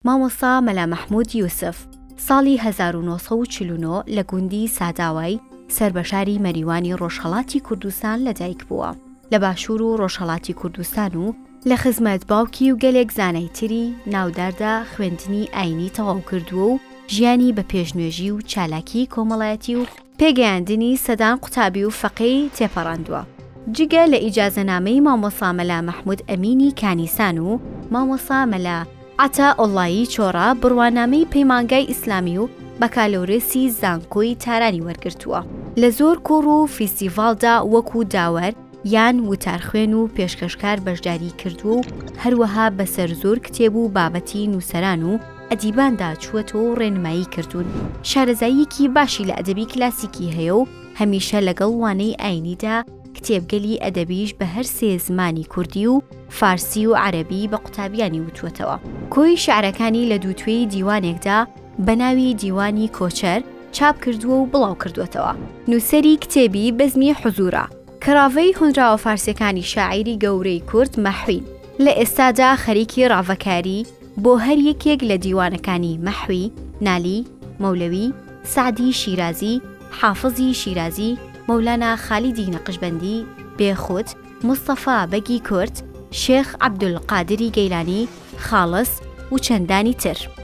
مامۆستا مەلا مەحموود یوسف ساڵی 1949 لە گوندی ساداوای سەربەشاری مەریوانی ڕۆژهەڵاتی کوردستان لەدایک بووە لە باشوور و ڕۆژهەڵاتی کوردستان و لە خزمەت باوکی و گەلێک زانای تری ناوداردا خوێندنی ئاینی تەواو کردووە و ژیانی بە پێشنوێژی و چالاکی کۆمەڵایەتی و پێگەیاندنی سەدان قوتابی و فەقەی تێپەڕاندووە. جگە لە ئیجازەنامەی مامۆستا مەلا مەحموود ئەمینی کانیسان و مامۆستا مەلا عەتا ئۆڵایی چۆڕا بڕوانامەی پەیمانگای ئیسلامی و بەکالۆرێسی زانکۆی تارانی وەرگرتووە. لە زۆر کۆڕ و فیستیڤالدا وەکو داوەر یان وتارخوێن و پێشکەشکار بەشداری کردووە و هەروەها بەسەر زۆر کتێب و بابەتی نووسەران و ئەدیباندا چووەتەوە و ڕێنمایی کردوون. شارەزاییەکی باشی لە ئەدەبی کلاسیکی هەیە و هەمیشە لەگەڵ وانەی ئاینیدا کتێبگەلی ئەدەبیش بە هەر سێ زمانی کوردی و فارسی و عەرەبی بە قوتابیانی وتووەتەوە. کۆی شعرەکانی لە دووتوێی دیوانێکدا بە ناوی دیوانی کۆچەر چاپ کردووە و بڵاو کردوێتەوە. نووسەری کتێبی بەزمی حوزورە. کراڤەی هونراوە فارسیەکانی شاعیری گەورەی کورد مەحوین. لە ئێستادا خەریکی ڕاوەکاری بۆ هەر یەکێک لە دیوانەکانی مەحوی، نالی، مەولەوی، سعدی شیرازی، حافزی شیرازی، مەولانە خالیدی نەقشبەندی، بێخود، مستەفا بەگی کورد، شێخ عەبدولقادری گەیلانی، خاڵس و چەندانی تر.